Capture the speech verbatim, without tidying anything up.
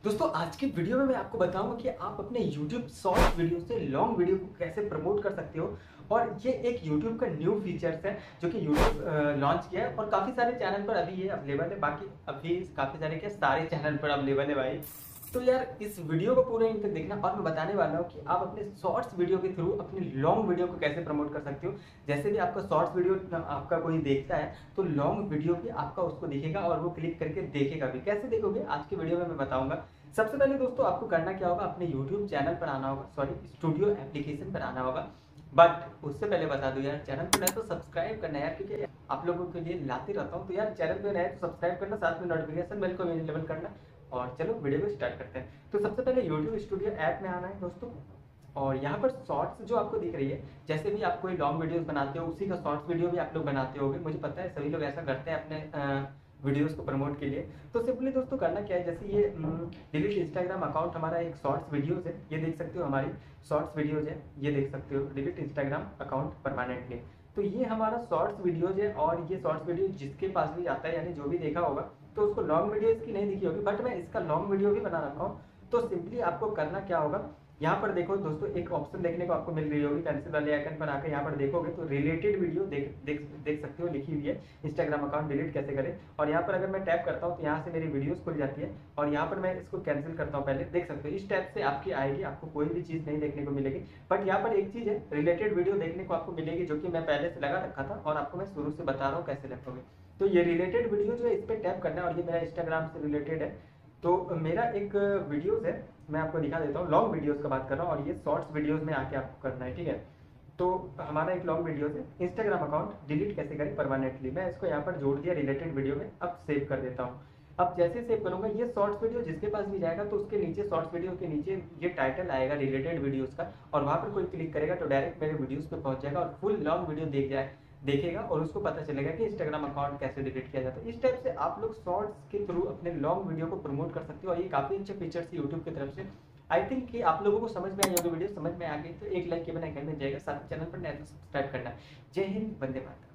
दोस्तों आज की वीडियो में मैं आपको बताऊंगा कि आप अपने YouTube शॉर्ट वीडियो से लॉन्ग वीडियो को कैसे प्रमोट कर सकते हो। और ये एक YouTube का न्यू फीचर्स है जो कि YouTube लॉन्च किया है और काफ़ी सारे चैनल पर अभी ये अवेलेबल है। बाकी अभी काफ़ी सारे क्या सारे चैनल पर अवेलेबल है भाई। तो यार इस वीडियो को पूरे एंड तक देखना और मैं बताने वाला हूँ कि आप अपने शॉर्ट्स वीडियो के थ्रू अपनी लॉन्ग वीडियो को कैसे प्रमोट कर सकते हो। जैसे भी आपका शॉर्ट्स वीडियो आपका कोई देखता है तो लॉन्ग वीडियो भी आपका उसको दिखेगा और वो क्लिक करके देखेगा भी। कैसे देखोगे आज की वीडियो में मैं बताऊंगा। सबसे पहले दोस्तों आपको करना क्या होगा, अपने यूट्यूब चैनल पर आना होगा, सॉरी स्टूडियो एप्लीकेशन पर आना होगा। बट उससे पहले बता दूं यार, चैनल पर नए तो सब्सक्राइब करना है यार, क्योंकि आप लोगों के लिए लाते रहता हूँ। तो यार चैनल पर नए तो सब्सक्राइब करना, साथ में नोटिफिकेशन बेल को भी इनेबल करना। और चलो वीडियो को स्टार्ट करते हैं। तो सबसे पहले यूट्यूब स्टूडियो ऐप में आना है दोस्तों। और यहाँ पर शॉर्ट्स जो आपको दिख रही है, जैसे भी आप कोई लॉन्ग वीडियोस बनाते हो उसी का शॉर्ट्स वीडियो भी आप लोग बनाते होगे। मुझे पता है सभी लोग ऐसा करते हैं अपने वीडियोस को प्रमोट के लिए। तो सिंपली दोस्तों करना क्या है, जैसे ये डिलीट इंस्टाग्राम अकाउंट हमारा एक शॉर्ट्स वीडियोस है, ये देख सकते हो हमारी शॉर्ट्स वीडियोज है, ये देख सकते हो डिलीट इंस्टाग्राम अकाउंट परमानेंटली। तो ये हमारा शॉर्ट्स वीडियोज है और ये शॉर्ट्स वीडियो जिसके पास भी आता है यानी जो भी देखा होगा तो उसको लॉन्ग वीडियो इसकी नहीं दिखी होगी, बट मैं इसका लॉन्ग वीडियो भी बना रखा हूँ। तो सिंपली आपको करना क्या होगा, यहाँ पर देखो दोस्तों एक ऑप्शन देखने को आपको मिल रही होगी, पेंसिल वाले आइकन पर आकर यहाँ पर देखोगे तो रिलेटेड वीडियो देख देख देख सकते हो, लिखी हुई है इंस्टाग्राम अकाउंट डिलीट कैसे करें। और यहाँ पर अगर मैं टैप करता हूँ तो यहाँ से मेरी वीडियोस खुल जाती है और यहाँ पर मैं इसको कैंसिल करता हूँ। पहले देख सकते हो इस टैप से आपकी आएगी, आपको कोई भी चीज़ नहीं देखने को मिलेगी। बट यहाँ पर एक चीज़ है, रिलेटेड वीडियो देखने को आपको मिलेगी, जो कि मैं पहले से लगा रखा था और आपको मैं शुरू से बता रहा हूँ कैसे रखोगे। तो ये रिलेटेड वीडियो जो है इस पर टैप करना है और ये मेरा इंस्टाग्राम से रिलेटेड है। तो मेरा एक वीडियोस है, मैं आपको दिखा देता हूँ, लॉन्ग वीडियोस का बात कर रहा हूँ और ये शॉर्ट्स वीडियोस में आके आपको करना है, ठीक है। तो हमारा एक लॉन्ग वीडियोस है, इंस्टाग्राम अकाउंट डिलीट कैसे करें परमानेंटली। मैं इसको यहाँ पर जोड़ दिया रिलेटेड वीडियो में, अब सेव कर देता हूँ। अब जैसे सेव करूंगा ये शॉर्ट्स वीडियो जिसके पास भी जाएगा तो उसके नीचे शॉर्ट्स वीडियो के नीचे ये टाइटल आएगा रिलेटेड वीडियोस का, और वहाँ पर कोई क्लिक करेगा तो डायरेक्ट मेरे वीडियोस पे पहुंच जाएगा और फुल लॉन्ग वीडियो देख जाए देखेगा और उसको पता चलेगा कि इंस्टाग्राम अकाउंट कैसे डिलीट किया जाता है। इस टाइप से आप लोग शॉर्ट्स के थ्रू अपने लॉन्ग वीडियो को प्रमोट कर सकते हो और ये काफी अच्छे फीचर्स है यूट्यूब की तरफ से। आई थिंक कि आप लोगों को समझ में आई होगी, वीडियो समझ में आ गई तो एक लाइक के बिना घर में जाएगा, साथ चैनल पर नया तो सब्सक्राइब करना। जय हिंद, वंदे मातरम।